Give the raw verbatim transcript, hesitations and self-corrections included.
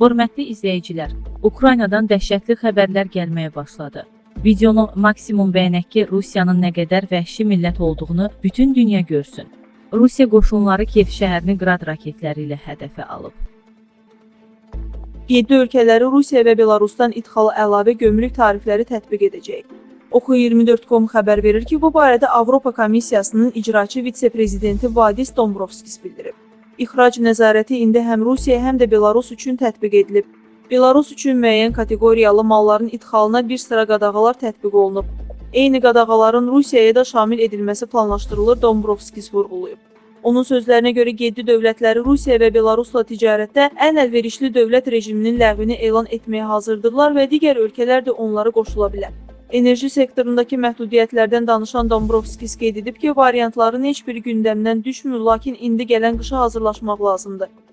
Hörmətli izləyicilər, Ukraynadan dəhşətli xəbərlər gəlməyə başladı. Videonu maksimum bəyənək ki, Rusiyanın nə qədər vəhşi millət olduğunu bütün dünya görsün. Rusiya qoşunları Kiyev şəhərini qrad raketləri ilə hədəfə alıb. yeddi ölkələri Rusiya və Belarusdan idxala əlavə gömrük tarifləri tətbiq edəcək. Oxu iyirmi dörd nöqtə com xəbər verir ki, bu barədə Avropa Komissiyasının icraçı vitse-prezidenti Vadis Dombrovskis bildirib. İxrac nəzarəti indi həm Rusiya, həm də Belarus üçün tətbiq edilib. Belarus üçün müəyyən kateqoriyalı malların idxalına bir sıra qadağalar tətbiq olunub. Eyni qadağaların Rusiyaya da şamil edilməsi planlaşdırılır, Dombrovskis vurğulayıb. Onun sözlərinə görə yeddi dövlətləri Rusiya və Belarusla ticarətdə ən əlverişli dövlət rejiminin ləğvini elan etməyə hazırdırlar və digər ölkələr də onlara qoşula bilər. Enerji sektorundakı məhdudiyyətlərdən danışan Dombrovskis qeyd edib ki, variantların heç biri gündəmdən düşmür, lakin indi gələn qışa hazırlaşmaq lazımdır.